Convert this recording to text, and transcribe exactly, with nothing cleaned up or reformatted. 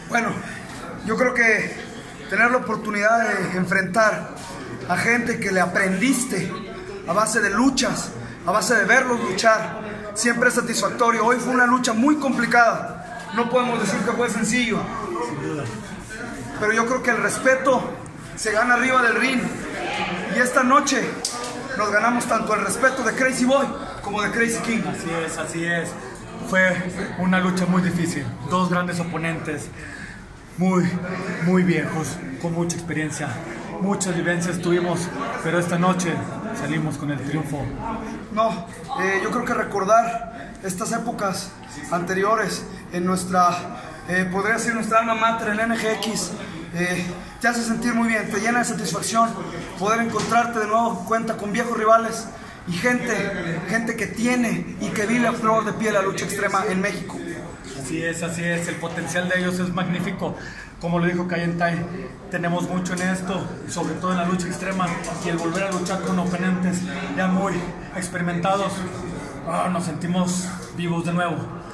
Bueno, yo creo que tener la oportunidad de enfrentar a gente que le aprendiste a base de luchas, a base de verlos luchar, siempre es satisfactorio. Hoy fue una lucha muy complicada, no podemos decir que fue sencillo, pero yo creo que el respeto se gana arriba del ring, y esta noche nos ganamos tanto el respeto de Crazy Boy como de Crazy King. Así es, así es. Fue una lucha muy difícil, dos grandes oponentes, muy, muy viejos, con mucha experiencia, muchas vivencias tuvimos, pero esta noche salimos con el triunfo. No, eh, yo creo que recordar estas épocas anteriores en nuestra, eh, podría ser nuestra alma mater, el N G X, eh, te hace sentir muy bien, te llena de satisfacción poder encontrarte de nuevo cuenta con viejos rivales y gente, gente que tiene y que vive a flor de piel la lucha extrema en México. Así es, así es, el potencial de ellos es magnífico. Como lo dijo Kayentay, tenemos mucho en esto, sobre todo en la lucha extrema, y el volver a luchar con oponentes ya muy experimentados, oh, nos sentimos vivos de nuevo.